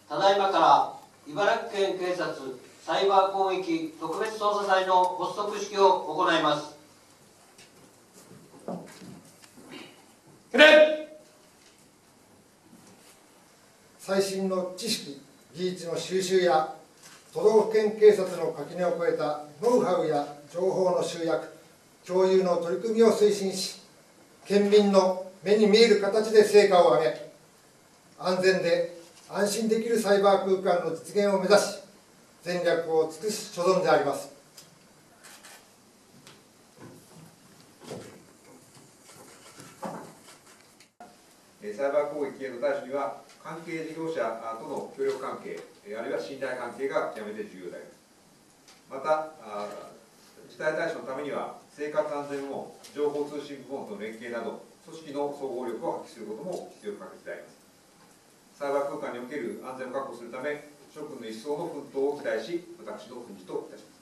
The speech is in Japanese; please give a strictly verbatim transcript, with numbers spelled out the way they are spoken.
ただいまから茨城県警察サイバー攻撃特別捜査隊の発足式を行います。 起立。 最新の知識、技術の収集や都道府県警察の垣根を越えたノウハウや情報の集約、共有の取り組みを推進し、県民の目に見える形で成果を上げ、安全で安心できるサイバー空間の実現を目指し、全力を尽くす所存であります。 サイバー攻撃への対処には、関係事業者との協力関係、あるいは信頼関係が極めて重要であります。また、事態対処のためには、生活安全部門、情報通信部門との連携など、組織の総合力を発揮することも必要不可欠であります。サイバー空間における安全を確保するため、諸君の一層の奮闘を期待し、私の訓示といたします。